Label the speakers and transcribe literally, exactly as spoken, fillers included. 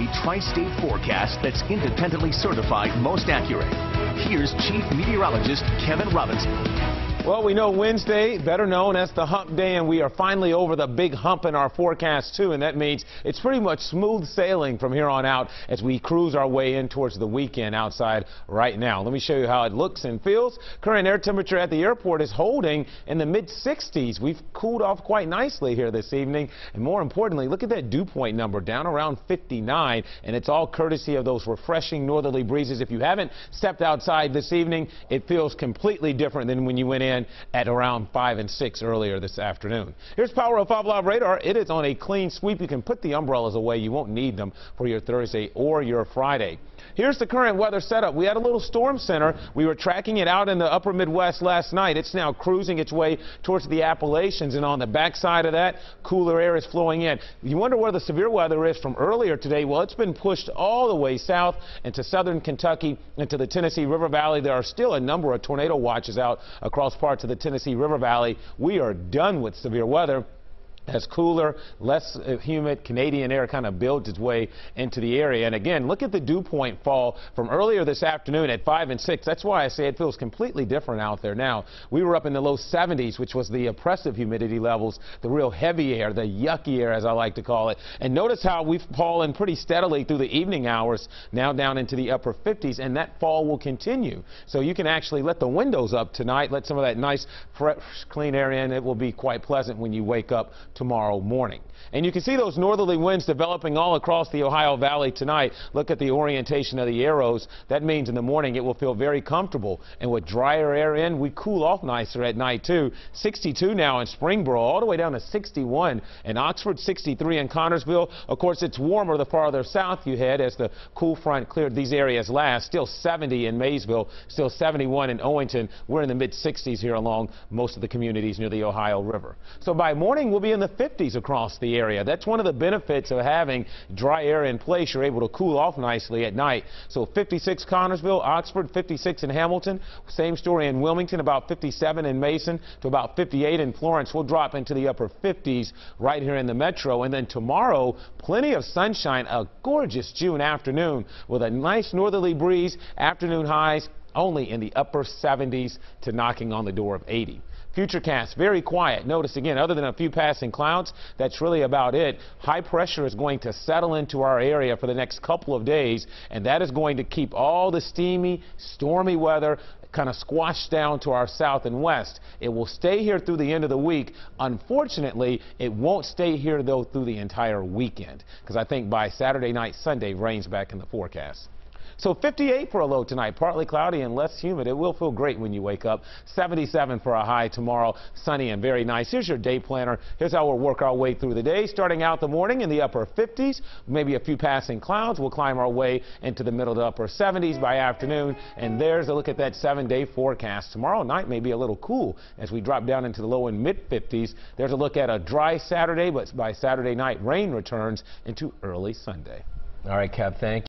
Speaker 1: only tri-state forecast that's independently certified most accurate. Here's Chief Meteorologist Kevin Robinson.
Speaker 2: Well, we know Wednesday, better known as the hump day, and we are finally over the big hump in our forecast, too, and that means it's pretty much smooth sailing from here on out as we cruise our way in towards the weekend outside right now. Let me show you how it looks and feels. Current air temperature at the airport is holding in the mid sixties. We've cooled off quite nicely here this evening, and more importantly, look at that dew point number down around fifty-nine, and it's all courtesy of those refreshing northerly breezes. If you haven't stepped outside this evening, it feels completely different than when you went in at around five and six earlier this afternoon. Here's Power oh five Live Radar. It is on a clean sweep. You can put the umbrellas away. You won't need them for your Thursday or your Friday. Here's the current weather setup. We had a little storm center. We were tracking it out in the upper Midwest last night. It's now cruising its way towards the Appalachians, and on the backside of that, cooler air is flowing in. You wonder where the severe weather is from earlier today. Well, it's been pushed all the way south into southern Kentucky, into the Tennessee River Valley. There are still a number of tornado watches out across parts of the Tennessee River Valley. We are done with severe weather as cooler, less humid Canadian air kind of builds its way into the area. And again, look at the dew point fall from earlier this afternoon at five and six. That's why I say it feels completely different out there now. We were up in the low seventies, which was the oppressive humidity levels, the real heavy air, the yucky air, as I like to call it. And notice how we've fallen pretty steadily through the evening hours, now down into the upper fifties, and that fall will continue. So you can actually let the windows up tonight, let some of that nice, fresh, clean air in. It will be quite pleasant when you wake up tomorrow morning. And you can see those northerly winds developing all across the Ohio Valley tonight. Look at the orientation of the arrows. That means in the morning it will feel very comfortable. And with drier air in, we cool off nicer at night too. sixty-two now in Springboro, all the way down to sixty-one in Oxford, sixty-three in Connorsville. Of course, it's warmer the farther south you head as the cool front cleared these areas last. Still seventy in Maysville, still seventy-one in Owington. We're in the mid sixties here along most of the communities near the Ohio River. So by morning, we'll be in the fifties across the area. That's one of the benefits of having dry air in place. You're able to cool off nicely at night. So fifty-six Connorsville, Oxford, fifty-six in Hamilton. Same story in Wilmington, about fifty-seven in Mason to about fifty-eight in Florence. We'll drop into the upper fifties right here in the metro. And then tomorrow, plenty of sunshine, a gorgeous June afternoon with a nice northerly breeze. Afternoon highs only in the upper seventies to knocking on the door of eighty. Futurecast, very quiet. Notice again, other than a few passing clouds, that's really about it. High pressure is going to settle into our area for the next couple of days, and that is going to keep all the steamy, stormy weather kind of squashed down to our south and west. It will stay here through the end of the week. Unfortunately, it won't stay here, though, through the entire weekend, because I think by Saturday night, Sunday, rain's back in the forecast. So fifty-eight for a low tonight, partly cloudy and less humid. It will feel great when you wake up. seventy-seven for a high tomorrow, sunny and very nice. Here's your day planner. Here's how we'll work our way through the day. Starting out the morning in the upper fifties, maybe a few passing clouds. We'll climb our way into the middle to upper seventies by afternoon. And there's a look at that seven-day forecast. Tomorrow night may be a little cool as we drop down into the low and mid fifties. There's a look at a dry Saturday, but by Saturday night, rain returns into early Sunday.
Speaker 3: All right, Kev, thank you.